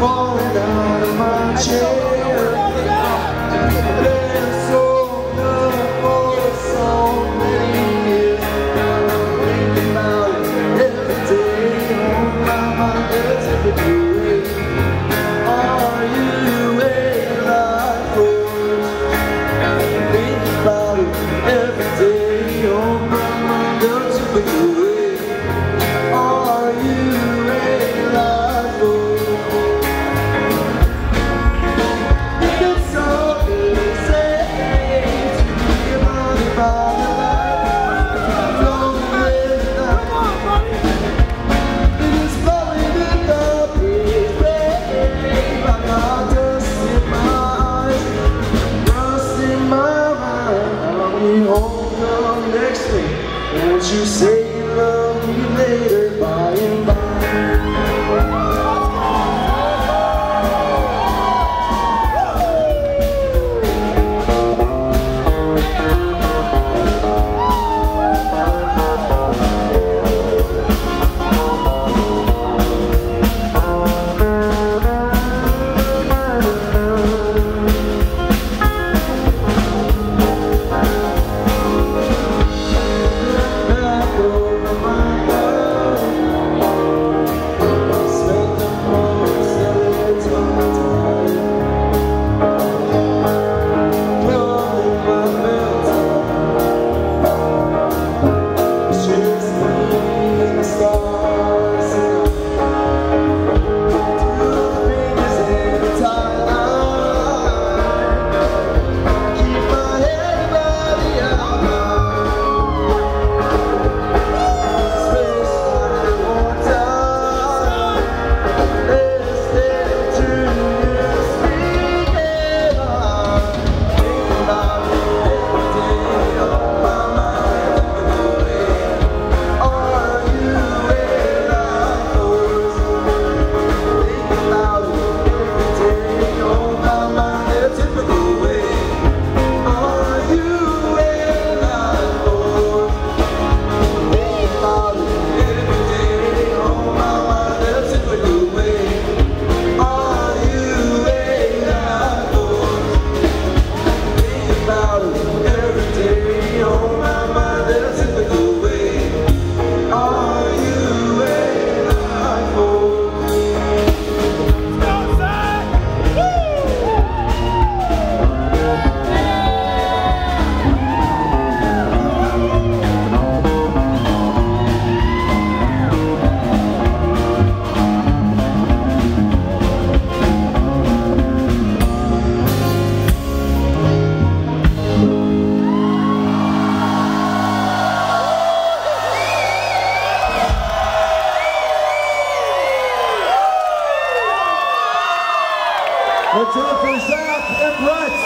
falling out of my chair. There's so good for so many years. Thinking about it every day. On my mind, there's every day. Are you alive for it? Thinking about it every day. On my mind, there's every day. Are you alive for it? Won't you say you love me later by and by? Let's do it for Zach and Brett.